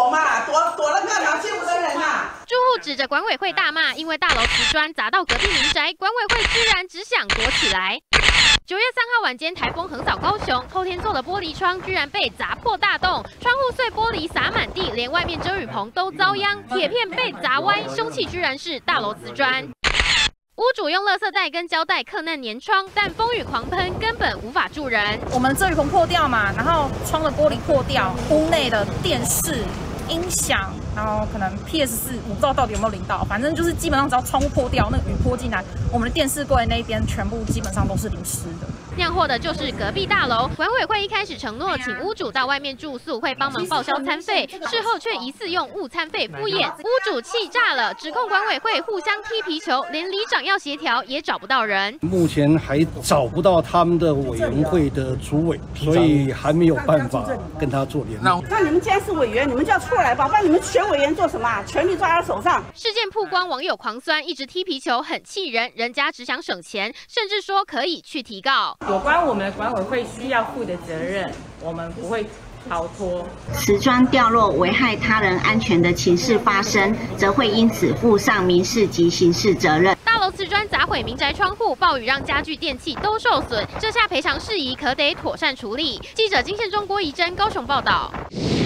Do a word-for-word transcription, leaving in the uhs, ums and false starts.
躲嘛，躲躲了干嘛？见不得人呐！ 住户指着管委会大骂，因为大楼瓷砖砸到隔壁民宅，管委会居然只想躲起来。九月三号晚间，台风横扫高雄，透天厝的玻璃窗居然被砸破大洞，窗户碎玻璃洒满地，连外面遮雨棚都遭殃，铁片被砸歪，凶器居然是大楼瓷砖。 屋主用垃圾袋跟胶带克难粘窗，但风雨狂喷，根本无法助人。 我们遮雨棚破掉嘛，然后窗的玻璃破掉，屋内的电视、音响，然后可能 P S 四，我不知道到底有没有淋到，反正就是基本上只要窗户破掉，那个雨泼进来，我们的电视柜那边全部基本上都是淋湿的。 酿祸的就是隔壁大楼，管委会一开始承诺请屋主到外面住宿，会帮忙报销餐费，事后却疑似用误餐费敷衍，屋主气炸了，指控管委会互相踢皮球，连里长要协调也找不到人。 目前还找不到他们的委员会的主委，所以还没有办法跟他做联络。 那你们既然是委员，你们就要出来吧，不然你们选委员做什么啊？权力抓在手上。 事件曝光，网友狂酸，一直踢皮球很气人，人家只想省钱，甚至说可以去提告。 有关我们的管委会需要负的责任，我们不会逃脱。 瓷砖掉落危害他人安全的情事发生，则会因此负上民事及刑事责任。 大楼瓷砖砸毁民宅窗户，暴雨让家具电器都受损，这下赔偿事宜可得妥善处理。记者金宪中、郭怡珍高雄报道。